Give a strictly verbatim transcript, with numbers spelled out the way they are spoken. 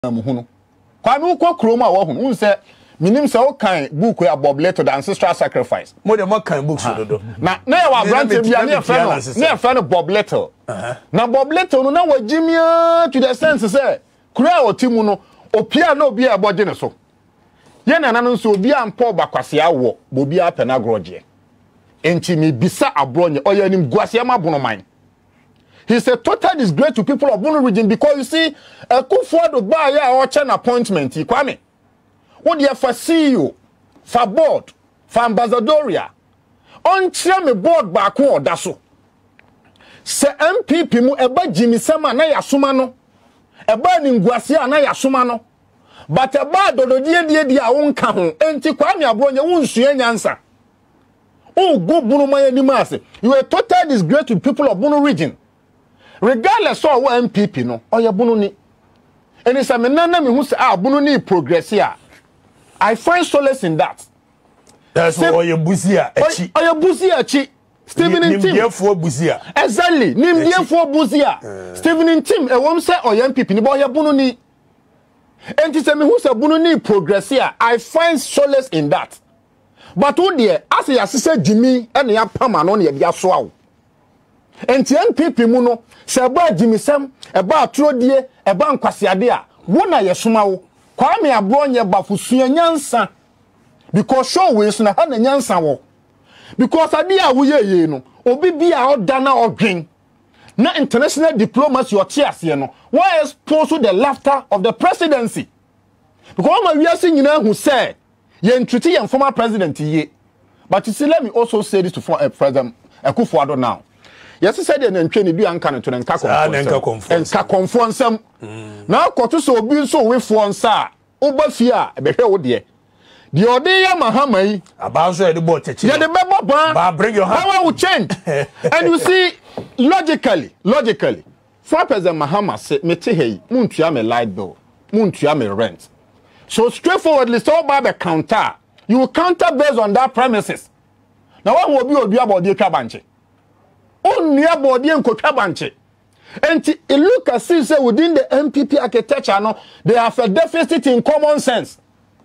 muhuno Kwame uko kroma wo hu unse minim se o kan book ya Bob Leto the ancestral sacrifice mo de mo kan books dodo na na ya wa brand bia na friend na friend Bob Leto na Bob Leto no na wagimia to the sense say kura otimu no opia na obi aboje ne so ye na na nso obi ampo bakwase awo bobi apena groje enti mi bisa Abronye oya nim guase ma bonoman. He's a total disgrace to people of Bono Region because you see, a coup for the buy or an appointment. He Kwame, what do you for C E O, for board, for ambassadoria? On me board back home, that's so. Se N P P mu eba Jimmy Sama na yasumano, eba Ningwasia na yasumano, but eba dodo die die die a wonka ho. Enti Kwame Abronye wonsue nyansa. Oh, go Bono maya ni mase. You a total disgrace to people of Bono Region. Regardless of what N P P no, or your Bono ni. And it's a menana me who say, ah, Bono ni progress here. I find solace in that. That's why your buzia, or your buzia, chi. Stephen in Tim. For buzia. Exactly. Name dear for buzia. Stephen in Tim, a woman say, or N P P, ni boy, your Bono ni. And it's a me who say, Bono ni progress here. I find solace in that. But who dear, as your sister Jimmy, and your Pama on your swallow. And the N P P muno, se ba Jimmy Sam, e ba Trodie, e ba Nkwasiade a, wona yesuma wo. Kwame Abronye Baffoe nyansa. Because show we so na ha na nyansa wo. Because ade a wo ye ye no, obi bia oda na odwen. Na international diplomacy o tie ase no, why expose the laughter of the presidency? Because ma wiase nyina hu say, ye ntwiti ye former president ye. But you see, let me also say this to for, uh, President Akufo-Addo now. Yes, I said, and train you and can to and Nka conform. Now, Kotuso be so with one sir. Obafia, a better dear. The Odea Mahama, about the boat, the bring your power will change. And you see, logically, logically, for President Mahama said, Metehe, Muntiame light bill, Muntiame rent. So straightforwardly, so by the counter, you will counter based on that premises. Now, what will be about the Kabanche? On near body and Kotabanche. And it look as if within the N P P architecture, no, they have a deficit in common sense.